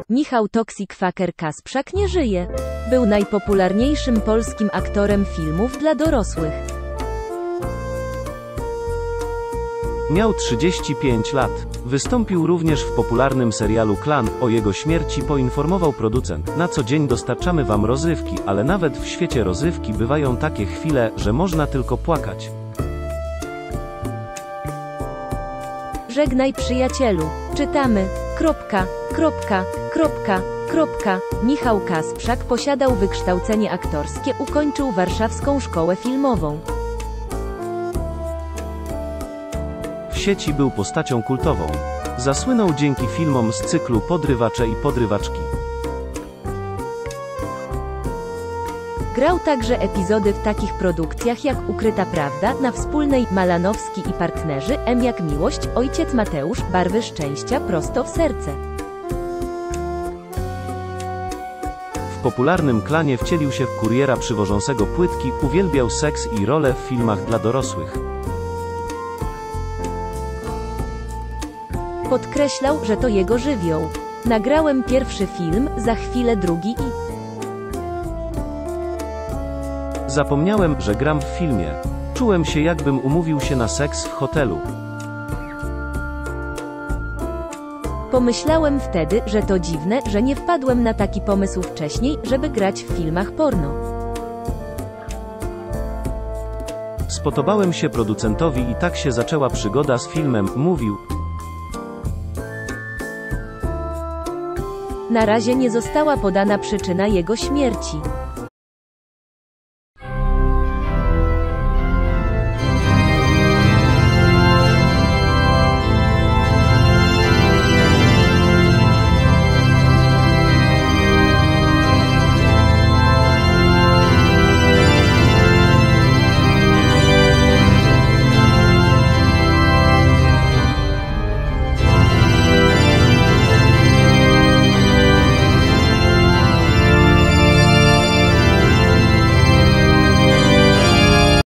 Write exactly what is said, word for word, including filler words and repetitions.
Michał Toxic Fucker Kasprzak nie żyje. Był najpopularniejszym polskim aktorem filmów dla dorosłych. Miał trzydzieści pięć lat. Wystąpił również w popularnym serialu Klan. O jego śmierci poinformował producent. Na co dzień dostarczamy wam rozrywki, ale nawet w świecie rozrywki bywają takie chwile, że można tylko płakać. Żegnaj przyjacielu. Czytamy. Kropka, kropka, kropka, kropka. Michał Kasprzak posiadał wykształcenie aktorskie, ukończył Warszawską Szkołę Filmową. W sieci był postacią kultową. Zasłynął dzięki filmom z cyklu Podrywacze i podrywaczki. Grał także epizody w takich produkcjach jak Ukryta Prawda, Na Wspólnej, Malanowski i Partnerzy, M jak Miłość, Ojciec Mateusz, Barwy Szczęścia, Prosto w serce. W popularnym Klanie wcielił się w kuriera przywożącego płytki, uwielbiał seks i role w filmach dla dorosłych. Podkreślał, że to jego żywioł. Nagrałem pierwszy film, za chwilę drugi i... Zapomniałem, że gram w filmie. Czułem się, jakbym umówił się na seks w hotelu. Pomyślałem wtedy, że to dziwne, że nie wpadłem na taki pomysł wcześniej, żeby grać w filmach porno. Spodobałem się producentowi i tak się zaczęła przygoda z filmem, mówił. Na razie nie została podana przyczyna jego śmierci.